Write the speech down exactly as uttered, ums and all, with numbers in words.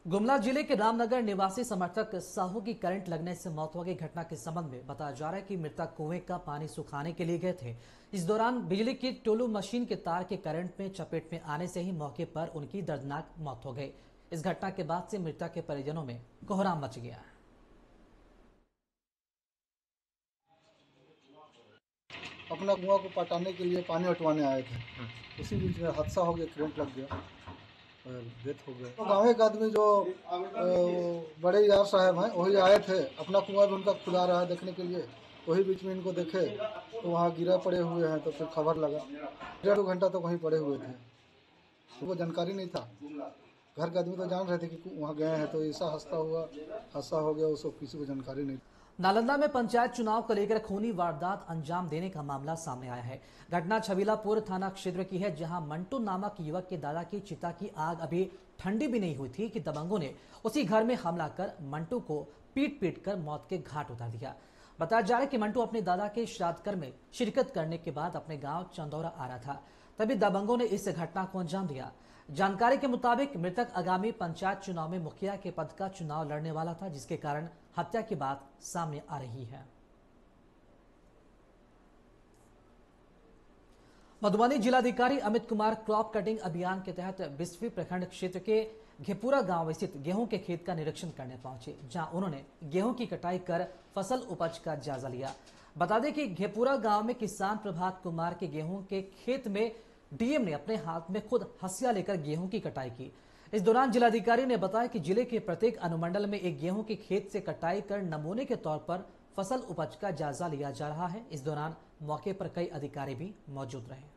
गुमला जिले के रामनगर निवासी समर्थक साहू की करंट लगने से मौत हो गई घटना के संबंध में बताया जा रहा है कि मृतक कुएं का पानी सुखाने के लिए गए थे। इस दौरान बिजली की टोलू मशीन के तार के करंट में चपेट में आने से ही मौके पर उनकी दर्दनाक मौत हो गई। इस घटना के बाद से मृतक के परिजनों में कोहराम मच गया है। अपना कुआं को पटाने के लिए पानी हटवाने आए थे, उसी बीच में हादसा हो गया, करंट लग गया, डेथ हो गया। तो गाँव के आदमी जो बड़े यार साहब हैं वही आए थे, अपना कुआं भी उनका खुदा रहा है देखने के लिए। वही बीच में इनको देखे तो वहाँ गिरा पड़े हुए हैं, तो फिर खबर लगा। डेढ़ दो घंटा तो वहीं पड़े हुए थे, उनको जानकारी नहीं था। घर के आदमी तो जान रहे थे कि वहाँ गए हैं, तो ऐसा हादसा हुआ हादसा हो गया, उसको किसी को जानकारी नहीं। नालंदा में पंचायत चुनाव को लेकर खूनी वारदात अंजाम देने का मामला सामने आया है। घटना छबीलापुर थाना क्षेत्र की है, जहां मंटू नामक युवक के दादा की चिता की आग अभी ठंडी भी नहीं हुई थी कि दबंगों ने उसी घर में हमला कर मंटू को पीट पीट कर मौत के घाट उतार दिया। बताया जा रहा है कि मंटू अपने दादा के श्राद्ध कर्म में शिरकत करने के बाद अपने गांव चंदौरा आ रहा था, तभी दबंगों ने इस घटना को अंजाम दिया। जानकारी के मुताबिक मृतक आगामी पंचायत चुनाव में मुखिया के पद का चुनाव लड़ने वाला था, जिसके कारण हत्या की बात सामने आ रही है। मधुबनी जिलाधिकारी अमित कुमार क्रॉप कटिंग अभियान के तहत बिस्फी प्रखंड क्षेत्र के घेपुरा गांव स्थित गेहूं के खेत का निरीक्षण करने पहुंचे, जहां उन्होंने गेहूं की कटाई कर फसल उपज का जायजा लिया। बता दें कि घेपुरा गांव में किसान प्रभात कुमार के गेहूं के खेत में डीएम ने अपने हाथ में खुद हंसिया लेकर गेहूं की कटाई की। इस दौरान जिलाधिकारी ने बताया कि जिले के प्रत्येक अनुमंडल में एक गेहूं के खेत से कटाई कर नमूने के तौर पर फसल उपज का जायजा लिया जा रहा है। इस दौरान मौके पर कई अधिकारी भी मौजूद रहे।